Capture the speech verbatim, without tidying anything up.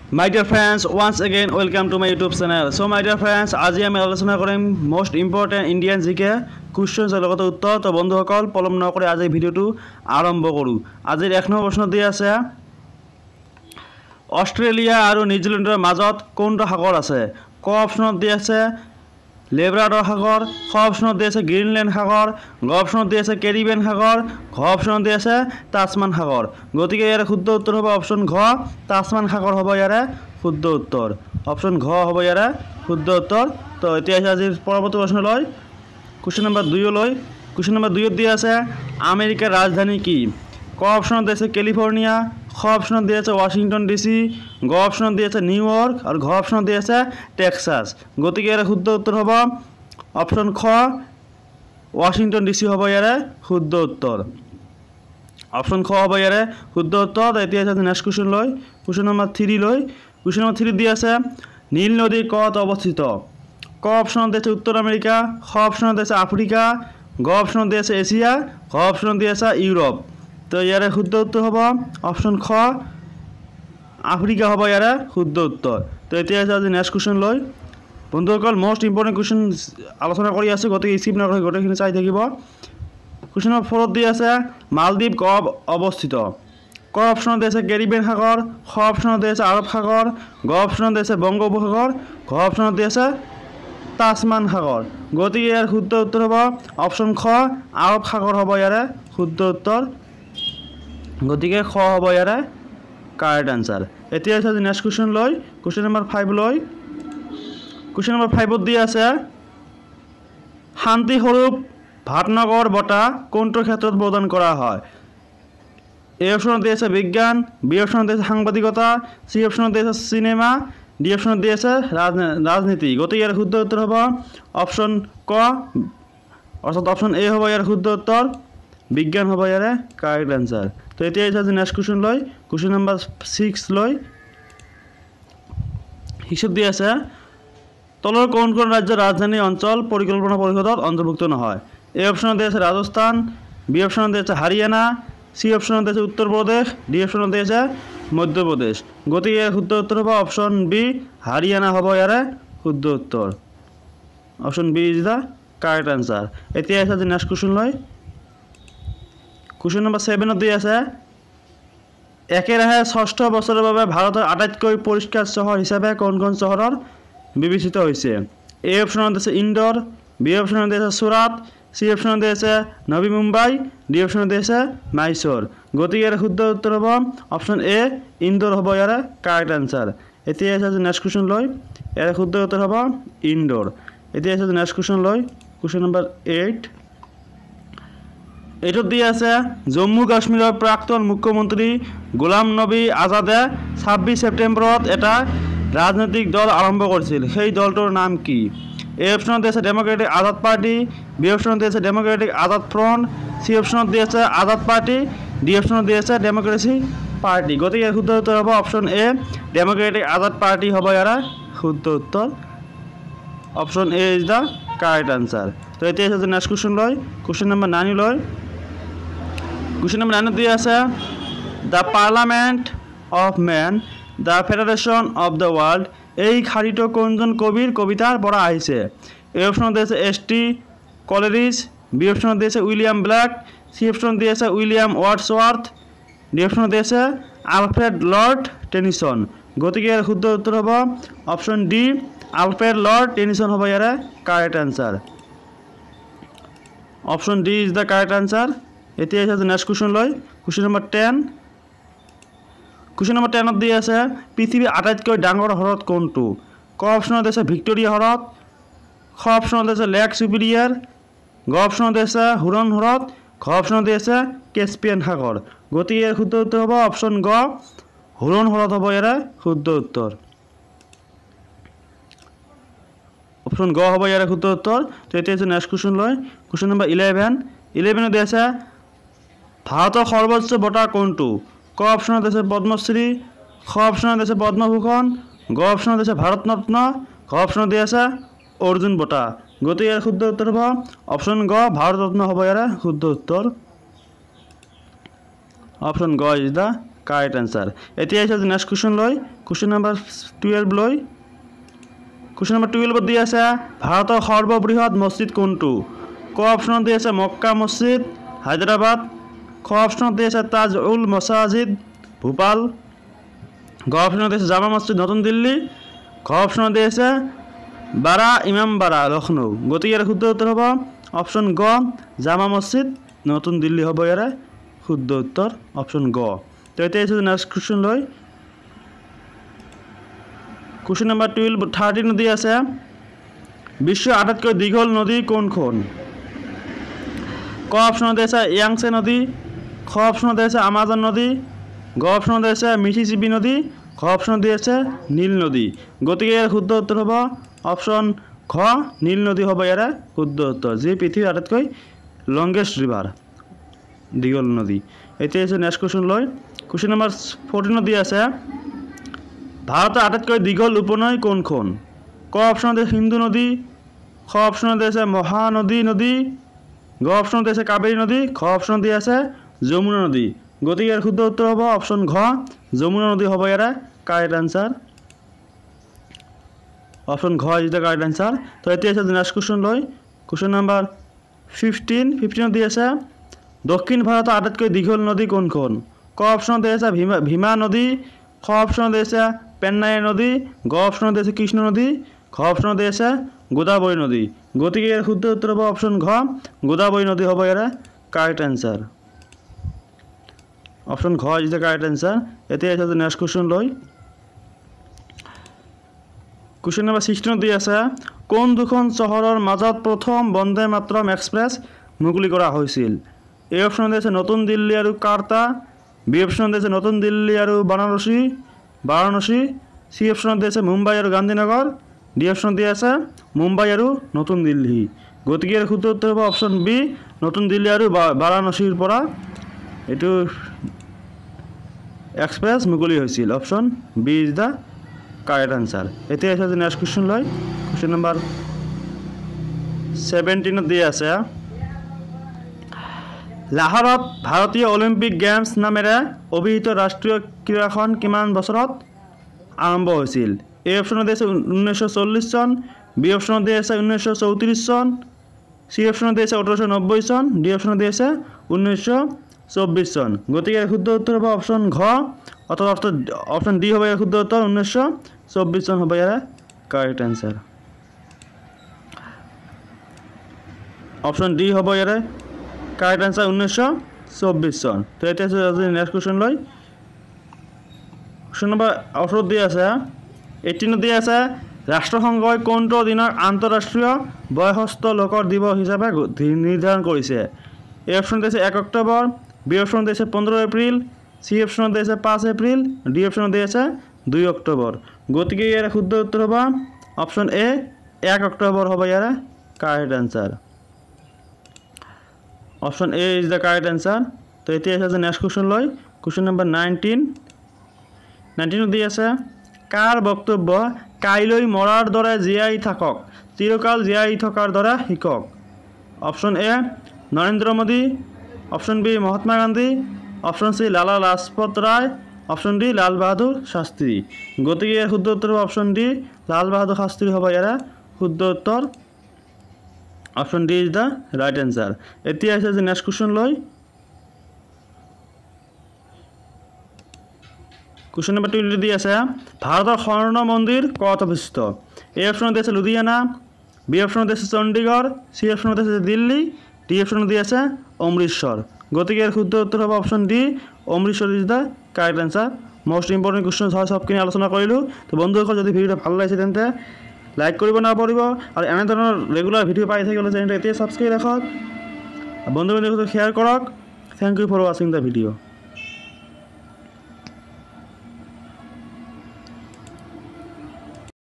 My dear friends, once again welcome to my YouTube channel. So my dear friends, আজি আমি আলোচনা কৰিম most important Indian G K questions এর লগত উত্তৰ। তো বন্ধুসকল পলম নকৰি আজি ভিডিওটো আৰম্ভ কৰো। আজিৰ এক নম্বৰ প্ৰশ্ন দি আছে অস্ট্রেলিয়া আৰু নিউজিল্যান্ডৰ মাজত কোনটো সাগৰ আছে? ক অপচনত দি আছে লেব্ৰাডৰ সাগৰ, খ অপচনত দি আছে গ্ৰীনলেণ্ড সাগৰ, গ অপচনত দি আছে কেৰিবিয়ান সাগৰ, ঘ অপচনত দি আছে তাছমান সাগৰ। গতিকে ইয়াৰ শুদ্ধ উত্তৰ হ'ব অপচন ঘ, তাছমান সাগৰ হ'ব ইয়াৰ শুদ্ধ উত্তৰ। অপচন ঘ হ'ব ইয়াৰ শুদ্ধ উত্তৰ। তো এতিয়া আজিৰ পৰৱৰ্তী প্ৰশ্নলৈ কুৱেশ্যন নম্বৰ দুই লৈ কুৱেশ্যন নম্বৰ দুই দি আছে আমেৰিকাৰ ৰাজধানী কি? ক অপচনত দি আছে কেলিফৰ্নিয়া, খ অপচনত দি আছে ওয়াশিংটন ডিসি, গ অপচনত দি আছে নিউ ইয়র্ক আর ঘ অপচনত দি আছে টেক্সাস। গতিকে ইয়াৰ শুদ্ধ উত্তৰ হ'ব অপচন খ, ওয়াশিংটন ডিসি হ'ব ইয়াৰ শুদ্ধ উত্তৰ। অপচন খ হ'ব ইয়াৰ শুদ্ধ উত্তৰ। এতিয়া আছে নেক্সট কুৱেশ্যন লৈ কুৱেশ্যন নম্বৰ থ্ৰী লৈ কুৱেশ্যন নম্বৰ থ্ৰী দি আছে নীল নদী ক'ত অৱস্থিত? ক অপচনত দি আছে উত্তৰ আমেৰিকা, খ অপচনত দি আছে আফ্ৰিকা, গ অপচনত দি আছে এছিয়া, ঘ অপচনত দি আছে ইউৰোপ। তো ইয়াৰ শুদ্ধ উত্তৰ হ'ব অপচন খ, আফ্ৰিকা হ'ব ইয়াৰ শুদ্ধ উত্তৰ। তো এতিয়া আছে আজি নেক্সট কুৱেশ্যন লৈ বন্ধুসকল মোষ্ট ইম্পৰ্টেণ্ট কুৱেশ্যন আলোচনা কৰি আছোঁ, গতিকে স্কিপ নকৰি গোটেইখিনি চাই থাকিব। কুৱেশ্যন নম্বৰ ফ'ৰত দি আছে মালদ্বীপ ক'ত অৱস্থিত? ক অপচনত দি আছে কেৰিবিয়ান সাগৰ, খ অপচনত দি আছে আৰৱ সাগৰ, গ অপচনত দি আছে বংগোপসাগৰ, ঘ অপচনত দি আছে তাছমান সাগৰ। গতিকে ইয়াৰ শুদ্ধ উত্তৰ হ'ব অপচন খ, আৰৱ সাগৰ হ'ব ইয়াৰ শুদ্ধ উত্তৰ। গতিকে খ হ'ব ইয়াৰ কাৰেক্ট আনসাৰ। এতিয়া আছে নেক্সট কুৱেশ্যন লৈ কুৱেশ্যন নম্বৰ ফাইভ লৈ কুৱেশ্যন নম্বৰ ফাইভত দি আছে শান্তিস্বৰূপ ভাটনগৰ বঁটা কোনটোৰ ক্ষেত্ৰত প্ৰদান কৰা হয়? এ অপচনত দি আছে বিজ্ঞান, বি অপচনত দি আছে সাংবাদিকতা, চি অপচনত দি আছে চিনেমা, ডি অপচনত দি আছে ৰাজনীতি। গতিকে ইয়াৰ শুদ্ধ উত্তৰ হ'ব অপচন ক, অৰ্থাৎ অপচন এ হ'ব ইয়াৰ শুদ্ধ উত্তৰ, বিজ্ঞান হ'ব ইয়াৰ কাৰেক্ট আনসাৰ। তো এতিয়া আছে নেক্সট কুৱেশ্যন লৈ কুৱেশ্যন নম্বৰ ছিক্স লৈ হিচাপ দি আছে তলৰ কোন কোন ৰাজ্যৰ ৰাজধানী অঞ্চল পৰিকল্পনা পৰিষদত অন্তৰ্ভুক্ত নহয়? এ অপচনত দি আছে ৰাজস্থান, বি অপচনত দি আছে হাৰিয়ানা, চি অপচনত দি আছে উত্তৰ প্ৰদেশ, ডি অপচনত দি আছে মধ্যপ্ৰদেশ। গতিকে ইয়াৰ শুদ্ধ উত্তৰ হ'ব অপচন বি, হাৰিয়ানা হ'ব ইয়াৰ শুদ্ধ উত্তৰ। Option B is the correct answer. এতিয়া আছে আজি নেক্সট কুৱেশ্যন লৈ কুৱেশ্যন নম্বৰ ছেভেনত দি আছে একেৰাহে ষষ্ঠ বছৰৰ বাবে ভাৰতৰ আটাইতকৈ পৰিষ্কাৰ চহৰ হিচাপে কোন কোন চহৰৰ বিবেচিত হৈছে? এ অপচনত আছে ইন্দোৰ, বি অপচনত দি আছে চুৰাট, চি অপচনত দি আছে নবী মুম্বাই, ডি অপচনত দি আছে মাইচুৰ। গতিকে ইয়াৰ শুদ্ধ উত্তৰ হ'ব অপচন এ, ইন্দোৰ হ'ব ইয়াৰ কাৰেক্ট আনসাৰ। এতিয়া আছে নেক্সট কুৱেশ্যন লৈ ইয়াৰ শুদ্ধ উত্তৰ হ'ব ইন্দোৰ। এতিয়া আছে নেক্সট কুৱেশ্যন লৈ কুৱেশ্যন নম্বৰ এইট এইটোত দি আছে জম্মু কাশ্মীৰৰ প্ৰাক্তন মুখ্যমন্ত্ৰী গোলাম নবী আজাদে ছাব্বিছ ছেপ্টেম্বৰত এটা ৰাজনৈতিক দল আৰম্ভ কৰিছিল, সেই দলটোৰ নাম কি? এ অপচনত দি আছে ডেম'ক্ৰেটিক আজাদ পাৰ্টি, বি অপচনত দি আছে ডেম'ক্ৰেটিক আজাদ ফ্ৰণ্ট, চি অপচনত দি আছে আজাদ পাৰ্টি, ডি অপচনত দি আছে ডেম'ক্ৰেচি পাৰ্টি। গতিকে ইয়াৰ শুদ্ধ উত্তৰ হ'ব option A, democratic Azad party হ'ব ইয়াৰ শুদ্ধ উত্তৰ। Option A is the correct answer. তো এতিয়া আছে নেক্সট কুৱেশ্যন লৈ কুৱেশ্যন নম্বৰ নাইন লৈ কুৱেশ্যন নম্বৰ নাইনত দি আছে the parliament of man, the federation of the world এই শাৰীটো কোনজন কবিৰ কবিতাৰ পৰা আহিছে? এ অপচনত দি আছে এছ টি কলেৰিজ, বি অপচনত দি আছে উইলিয়াম ব্লেক, চি অপচনত দি আছে উইলিয়াম ৱাৰ্ডছৱাৰ্থ, ডি অপচনত দি আছে আলফ্ৰেড লৰ্ড টেনিছন। গতিকে ইয়াৰ শুদ্ধ উত্তৰ হ'ব option D, Alfred Lord Tennyson হ'ব ইয়াৰ correct answer. Option D is the correct answer. এতিয়া আছে নেক্সট কুৱেশ্যন লৈ question number ten question number টেনত দি আছে পৃথিৱীৰ আটাইতকৈ ডাঙৰ হ্ৰদ কোনটো? ক অপচনত আছে ভিক্টৰিয়া হ্ৰদ, খ অপচনত আছে লেক চুপিৰিয়াৰ, গ অপচনত আছে হুৰণ হ্ৰদ, ঘ অপচনত আছে কেস্পিয়ান সাগৰ। গতিকে ইয়াৰ শুদ্ধ উত্তৰ হ'ব অপচন গ, হুৰণ হ্ৰদ হ'ব ইয়াৰ শুদ্ধ উত্তৰ। অপচন গ হ'ব ইয়াৰ শুদ্ধ উত্তৰ। তো এতিয়া আছে নেক্সট কুৱেশ্যন লৈ কুৱেশ্যন নম্বৰ ইলেভেন ইলেভেনত দি আছে ভাৰতৰ সৰ্বোচ্চ বঁটা কোনটো? ক অপচনত আছে পদ্মশ্ৰী, খ অপচনত আছে পদ্মভূষণ, গ অপচনত আছে ভাৰত ৰত্ন, ঘ অপচনত দি আছে অৰ্জুন বঁটা। গতিকে ইয়াৰ শুদ্ধ উত্তৰ হ'ব অপচন গ, ভাৰত ৰত্ন হ'ব ইয়াৰ শুদ্ধ উত্তৰ। অপচন গ ইজ দ্য কারেক্ট অ্যান্সার এতিয়া আছে নেক্সট কোশ্চেন লয় কোশ্চেন নাম্বার টুয়েলভ লয় কোশ্চেন নাম্বার টুয়েলভ দি আছে ভারতৰ সৰ্ববৃহৎ মছজিদ কোনটো ক অপশনত দি আছে মক্কা মছজিদ হায়দৰাবাদ খ অপশনত দি আছে তাজ উল মছাজিদ ভোপাল গ অপশনত দি আছে জামা মছজিদ নতুন দিল্লী খ অপশনত দি আছে বাৰা ইমামবাৰা লক্ষ্ণৌ গতিকে ইয়াৰ শুদ্ধ উত্তৰ হ'ব অপশন গ জামা মছজিদ নতুন দিল্লী হ'ব ইয়াৰ শুদ্ধ উত্তৰ অপশন গ তো এতিয়া আছে নেক্সট কোশ্চেন লয় কোশ্চেন নাম্বার টুয়েলভ থার্টিন দি আছে বিশ্ব আটাইতকৈ দীঘল নদী কোনখন ক অপশনত আছে ইয়াংছে নদী খ অপশনত আছে আমাজন নদী গ অপশনত আছে মিছিছিপি নদী খ অপশনত আছে নীল নদী গতিকে ইয়াৰ শুদ্ধ উত্তৰ হ'ব অপশন খ নীল নদী হ'ব ইয়াৰ শুদ্ধ উত্তৰ যি পৃথিৱীৰ আটাইতকৈ লংগেষ্ট ৰিভাৰ দীঘল নদী এতিয়া আছে নেক্সট কোশ্চেন লয় কোশ্চেন নাম্বার ফোরটিন দি আছে ভারতের আটাইতকৈ দীঘল উপনৈ কোনখন ক অপশনত আছে সিন্ধু নদী খ অপশনত আছে মহানদী নদী গ অপশনত আছে কাবেৰী নদী খ অপশনত আছে যমুনা নদী গতিকে ইয়াৰ শুদ্ধ উত্তৰ হ'ব অপশন ঘ যমুনা নদী হ'ব ইয়াৰ কারেক্ট আনসার অপশন ঘ ইজ দ্য কারেক্ট আনসার তো এতিয়া আছে নেক্সট কোশ্চেন লয় কোশ্চেন নাম্বার ফিফটিন ফিফটিন দি আছে দক্ষিণ ভারতের আটাইতকৈ দীঘল নদী কোনখন ক অপশনত আছে ভীমা ভীমা নদী খ অপশনত আছে পেন্নাই নদী গ অপশনত আছে কৃষ্ণ নদী খ অপশনত আছে গোদাবৰী নদী গতিকে ইয়াৰ শুদ্ধ উত্তৰ হ'ব অপশন ঘ গোদাবৰী নদী হ'ব ইয়াৰ কারেক্ট আনসার অপশন ঘ ইজ দ্য কারেক্ট আনসার এতিয়া আছে নেক্সট কোশ্চেন লয় কোশ্চেন নাম্বার সিক্সটিন দি আছে কোন দুখন চহৰৰ মাজত প্ৰথম বন্দে মাতৰম এক্সপ্ৰেছ মুকলি কৰা হৈছিল এ অপশনত আছে নতুন দিল্লী আৰু কাৰ্তা বি অপশনত আছে নতুন দিল্লী আৰু বাৰাণসী বাৰাণসী সি অপশনত আছে মুম্বাই আৰু গান্ধীনগৰ ডি অপশন দি আছে মুম্বাই আৰু নতুন দিল্লী গতিকে ইয়াৰ শুদ্ধ উত্তৰ হ'ব অপশন বি নতুন দিল্লী আৰু বাৰাণসীৰ পৰা এইটো এক্সপ্ৰেছ মুকলি হৈছিল option B is the correct answer এতিয়া আছে নেক্সট কোশ্চেন লয় কোশ্চেন নাম্বার সেভেন্টিন দি আছে লাহোৰত ভাৰতীয় অলিম্পিক গেমছ নামেৰে অভিহিত ৰাষ্ট্ৰীয় ক্ৰীড়াখন কিমান বছৰত আৰম্ভ হৈছিল এ অপশনত আছে ঊনৈছশ চল্লিছ চন বি অপশনত আছে ঊনৈছশ চৌত্ৰিছ চন সি অপশনত আছে ওঠৰশ নব্বৈ চন ডি অপশনত আছে ঊনৈছশ চৌব্বিছ চন গতিকে শুদ্ধ উত্তৰ হ'ব অপশন ঘ অর্থাৎ অপশন ডি হবে শুদ্ধ উত্তর উনিশশো চব্বিশ চন হবে ইয়ার কারেক্ট আনসার অপশন ডি হবে ইয়ার কারেক্ট আনসার উনিশশো চব্বিশ চন তো এটা নেক্সট কোশ্চেন লয় কোশ্চেন নম্বর আঠারো দিয়ে আছে এইটিন দিয়ে আছে রাষ্ট্রসংঘই কোনটো দিনৰ আন্তঃৰাষ্ট্ৰীয় বয়সস্থ লোকৰ দিৱস হিচাপে নিৰ্ধাৰণ কৰিছে এ অপশন দিছে এক অক্টোবৰ বি অপশন দিছে পোন্ধৰ এপ্ৰিল সি অপশনত আছে পাঁচ এপ্রিল ডি অপশনত আছে দুই অক্টোবর গতিকে ইয়ার শুদ্ধ উত্তর হব অপশন এ এক অক্টোবর হবে ইয়ার correct answer option A is the correct answer তো এতিয়া আছে নেক্সট কোশ্চেন লয় কোশ্চেন নাম্বার নাইনটিন নাইনটিন দি আছে কাৰ বক্তব্য কাইলৈ মৰাৰ দৰে জীয়াই থাকক চিৰকাল জীয়াই থকাৰ দৰে শিকক option A Narendra Modi option B Mahatma Gandhi option C Lala Lajpat Rai option D Lal Bahadur Shastri গতিকে ইয়াৰ শুদ্ধ উত্তৰ অপশন ডি লাল বাহাদুর শাস্ত্রী হ'ব ইয়াৰ শুদ্ধ উত্তৰ option D is the right answer এতিয়া আছে যে নেক্সট কোশ্চেন লয় কোশ্চেন নাম্বার টুয়েন্টি দি আছে ভাৰতৰ স্বৰ্ণ মন্দিৰ ক'ত অৱস্থিত এ অপশনত আছে লুধিয়ানা বি অপশনত আছে চণ্ডীগড় সি অপশনত আছে দিল্লী ডি অপশনত দি আছে অমৃতসৰ গতিকে এর শুদ্ধ উত্তর হবে option D Amritsar is the correct answer most important question হয় সবখিনি আলোচনা কৰিলোঁ তো বন্ধুসকল যদি ভিডিওটা ভাল লাগিছে তেন্তে লাইক কৰিব নাপাহৰিব আৰু এনে ধৰণৰ ৰেগুলাৰ ভিডিও পাই থাকিবলৈ চেনেলটো এতিয়া ছাবস্ক্ৰাইব ৰাখক বন্ধু বান্ধৱীৰ সৈতে শ্বেয়াৰ কৰক থেংক ইউ ফৰ ৱাচিং দ্য ভিডিঅ'